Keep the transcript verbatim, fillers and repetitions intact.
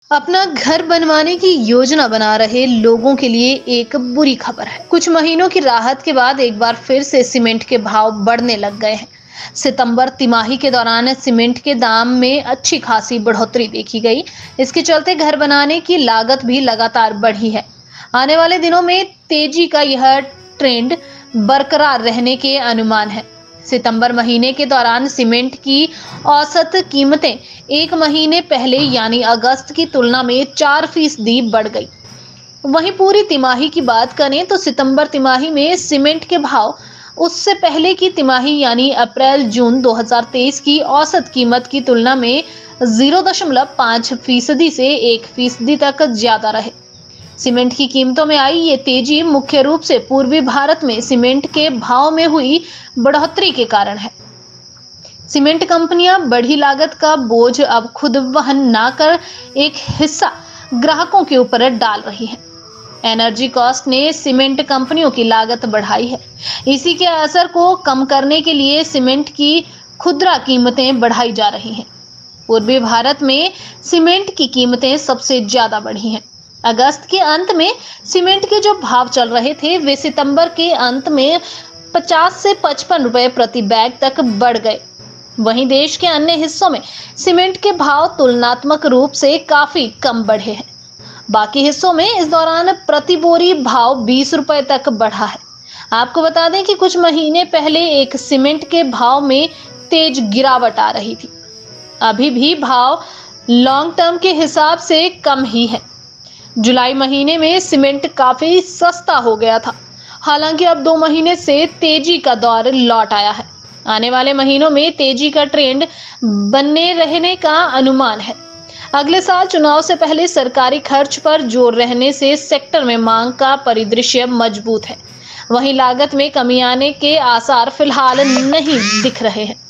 अपना घर बनवाने की योजना बना रहे लोगों के लिए एक बुरी खबर है। कुछ महीनों की राहत के बाद एक बार फिर से सीमेंट के भाव बढ़ने लग गए हैं। सितंबर तिमाही के दौरान सीमेंट के दाम में अच्छी खासी बढ़ोतरी देखी गई। इसके चलते घर बनाने की लागत भी लगातार बढ़ी है। आने वाले दिनों में तेजी का यह ट्रेंड बरकरार रहने के अनुमान है। सितंबर महीने के दौरान सीमेंट की औसत कीमतें एक महीने पहले यानी अगस्त की तुलना में चार फीसदी बढ़ गई। वहीं पूरी तिमाही की बात करें तो सितंबर तिमाही में सीमेंट के भाव उससे पहले की तिमाही यानी अप्रैल जून दो हज़ार तेईस की औसत कीमत की तुलना में जीरो दशमलव पाँच फीसदी से एक फीसदी तक ज्यादा रहे। सीमेंट की कीमतों में आई ये तेजी मुख्य रूप से पूर्वी भारत में सीमेंट के भाव में हुई बढ़ोतरी के कारण है। सीमेंट कंपनियां बढ़ी लागत का बोझ अब खुद वहन न कर एक हिस्सा ग्राहकों के ऊपर डाल रही है। एनर्जी कॉस्ट ने सीमेंट कंपनियों की लागत बढ़ाई है। इसी के असर को कम करने के लिए सीमेंट की खुदरा कीमतें बढ़ाई जा रही हैं। पूर्वी भारत में सीमेंट की कीमतें सबसे ज्यादा बढ़ी हैं। अगस्त के अंत में सीमेंट के जो भाव चल रहे थे वे सितंबर के अंत में पचास से पचपन रुपए प्रति बैग तक बढ़ गए। वहीं देश के अन्य हिस्सों में सीमेंट के भाव तुलनात्मक रूप से काफी कम बढ़े हैं। बाकी हिस्सों में इस दौरान प्रति बोरी भाव बीस रुपए तक बढ़ा है। आपको बता दें कि कुछ महीने पहले एक सीमेंट के भाव में तेज गिरावट आ रही थी। अभी भी भाव लॉन्ग टर्म के हिसाब से कम ही है। जुलाई महीने में सीमेंट काफी सस्ता हो गया था। हालांकि अब दो महीने से तेजी का दौर लौट आया है। आने वाले महीनों में तेजी का ट्रेंड बने रहने का अनुमान है। अगले साल चुनाव से पहले सरकारी खर्च पर जोर रहने से सेक्टर में मांग का परिदृश्य मजबूत है। वहीं लागत में कमी आने के आसार फिलहाल नहीं दिख रहे हैं।